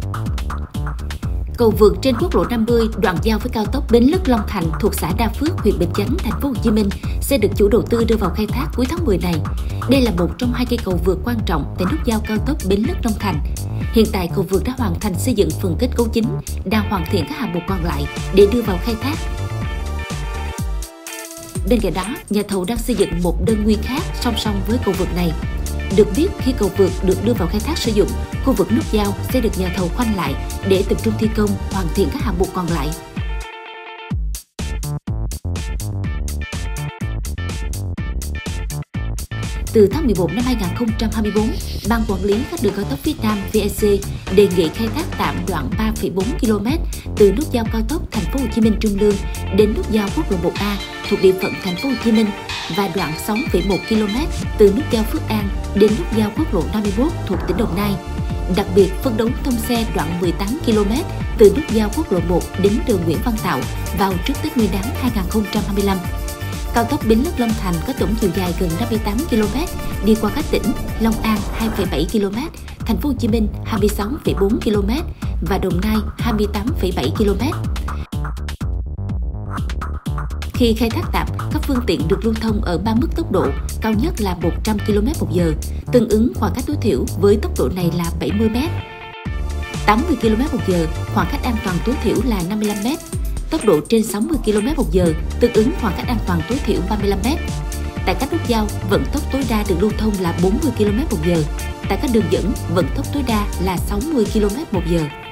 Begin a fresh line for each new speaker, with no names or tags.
Cầu vượt trên quốc lộ 50 đoạn giao với cao tốc Bến Lức Long Thành thuộc xã Đa Phước, huyện Bình Chánh, thành phố Hồ Chí Minh sẽ được chủ đầu tư đưa vào khai thác cuối tháng 10 này. Đây là một trong hai cây cầu vượt quan trọng tại nút giao cao tốc Bến Lức Long Thành. Hiện tại cầu vượt đã hoàn thành xây dựng phần kết cấu chính, đang hoàn thiện các hạng mục còn lại để đưa vào khai thác. Bên cạnh đó, nhà thầu đang xây dựng một đơn nguyên khác song song với cầu vượt này. Được biết, khi cầu vượt được đưa vào khai thác sử dụng, khu vực nút giao sẽ được nhà thầu khoanh lại để tập trung thi công, hoàn thiện các hạng mục còn lại. Từ tháng 11 năm 2024, Ban Quản lý các đường cao tốc Việt Nam VEC đề nghị khai thác tạm đoạn 3,4 km từ nút giao cao tốc thành phố Hồ Chí Minh Trung Lương đến nút giao quốc lộ 1A thuộc địa phận thành phố Hồ Chí Minh và đoạn 6,1 km từ nút giao Phước An đến nút giao quốc lộ 51 thuộc tỉnh Đồng Nai. Đặc biệt, phấn đấu thông xe đoạn 18 km từ nút giao quốc lộ 1 đến đường Nguyễn Văn Tạo vào trước Tết Nguyên đán 2025. Cao tốc Bến Lức Long Thành có tổng chiều dài gần 58 km, đi qua các tỉnh Long An 2,7 km, thành phố Hồ Chí Minh 26,4 km và Đồng Nai 28,7 km. Khi khai thác tạm, các phương tiện được lưu thông ở 3 mức tốc độ, cao nhất là 100 km/h, tương ứng khoảng cách tối thiểu với tốc độ này là 70 m. 80 km/h, khoảng cách an toàn tối thiểu là 55 m. Tốc độ trên 60 km/h, tương ứng khoảng cách an toàn tối thiểu 35 m. Tại các nút giao, vận tốc tối đa được lưu thông là 40 km/h. Tại các đường dẫn, vận tốc tối đa là 60 km/h.